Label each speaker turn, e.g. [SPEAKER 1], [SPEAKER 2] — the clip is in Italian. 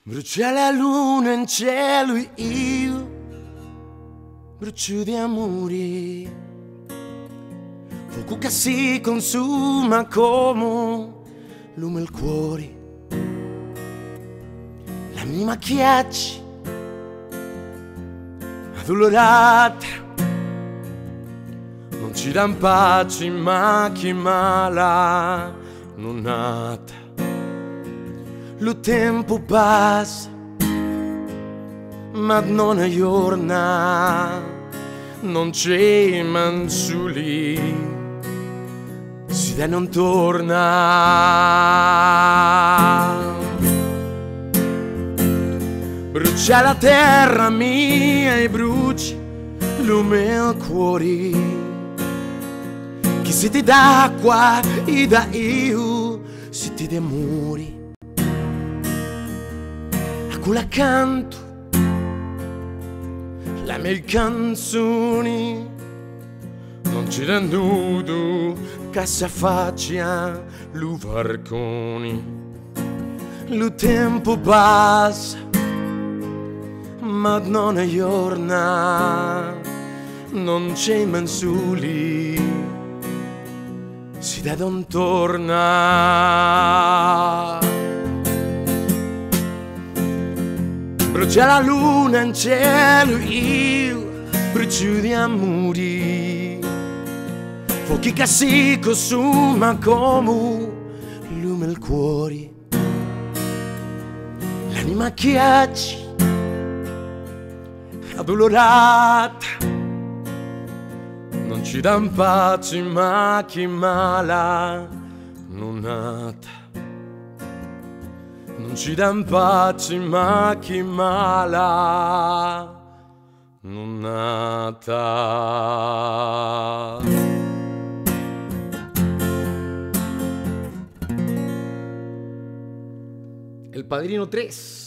[SPEAKER 1] Brucia la luna in cielo e io brucio di amori, fuoco che si consuma come lume il cuore. La mia macchiaccia addolorata non ci dà pace, ma chi mala non nata. Lo tempo passa, ma non aggiorna, non c'è mansuli, si da non torna. Brucia la terra mia e bruci lo mio cuore, che se ti dà acqua e da io se ti demori. La canto le mie canzoni, non c'è nudo che si affaccia lu varconi. Lo tempo passa, ma non aggiorna, non c'è mansuli, si da non torna. Brucia la luna in cielo, io brucio di amori, fuochi che si consuma come lume il cuore. L'anima chiacci addolorata non ci dà pace, ma chi mala non nata. Non ci dà pace, ma chi mala non nata. El Padrino 3.